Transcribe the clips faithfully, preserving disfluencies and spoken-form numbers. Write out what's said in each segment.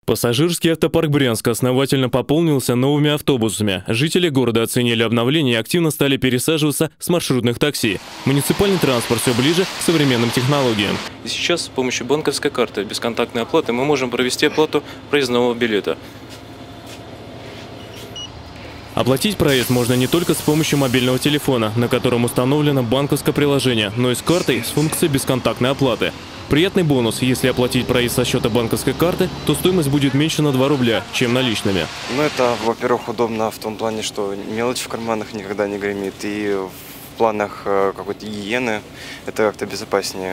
Пассажирский автопарк Брянска основательно пополнился новыми автобусами. Жители города оценили обновление и активно стали пересаживаться с маршрутных такси. Муниципальный транспорт все ближе к современным технологиям. И сейчас с помощью банковской карты бесконтактной оплаты мы можем провести оплату проездного билета. Оплатить проезд можно не только с помощью мобильного телефона, на котором установлено банковское приложение, но и с картой с функцией бесконтактной оплаты. Приятный бонус: если оплатить проезд со счета банковской карты, то стоимость будет меньше на два рубля, чем наличными. Ну, это, во-первых, удобно в том плане, что мелочь в карманах никогда не гремит, и в планах какой-то гигиены это как-то безопаснее.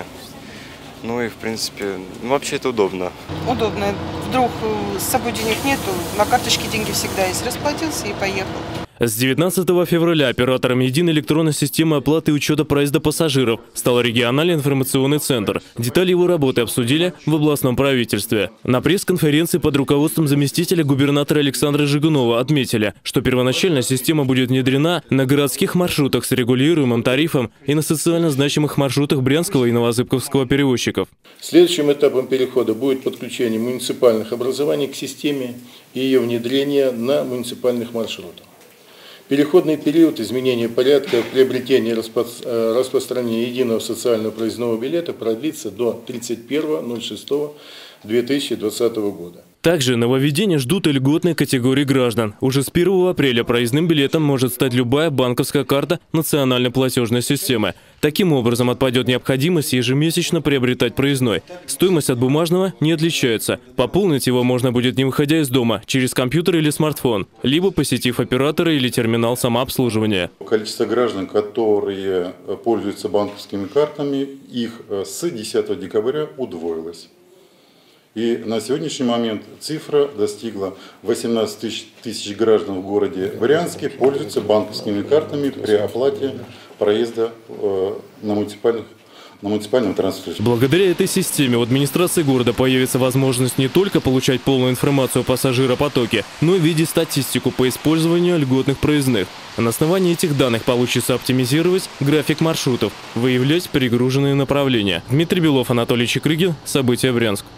Ну и, в принципе, ну, вообще это удобно. Удобно. Вдруг с собой денег нету, на карточке деньги всегда есть. Расплатился и поехал. С девятнадцатого февраля оператором единой электронной системы оплаты и учета проезда пассажиров стал региональный информационный центр. Детали его работы обсудили в областном правительстве. На пресс-конференции под руководством заместителя губернатора Александра Жигунова отметили, что первоначально система будет внедрена на городских маршрутах с регулируемым тарифом и на социально значимых маршрутах Брянского и Новозыбковского перевозчиков. Следующим этапом перехода будет подключение муниципальных образований к системе и ее внедрение на муниципальных маршрутах. Переходный период изменения порядка приобретения и распро... распространения единого социального проездного билета продлится до тридцать первого ноль шестого две тысячи двадцатого года. Также нововведения ждут и льготной категории граждан. Уже с первого апреля проездным билетом может стать любая банковская карта национальной платежной системы. Таким образом отпадет необходимость ежемесячно приобретать проездной. Стоимость от бумажного не отличается. Пополнить его можно будет, не выходя из дома, через компьютер или смартфон, либо посетив оператора или терминал самообслуживания. Количество граждан, которые пользуются банковскими картами, их с десятого декабря удвоилось. И на сегодняшний момент цифра достигла восемнадцати тысяч граждан в городе Брянске пользуются банковскими картами при оплате проезда на муниципальных на муниципальном транспорте. Благодаря этой системе в администрации города появится возможность не только получать полную информацию о пассажиропотоке, но и видеть статистику по использованию льготных проездных. На основании этих данных получится оптимизировать график маршрутов, выявлять перегруженные направления. Дмитрий Белов, Анатолий Чекрыгин. События Брянск.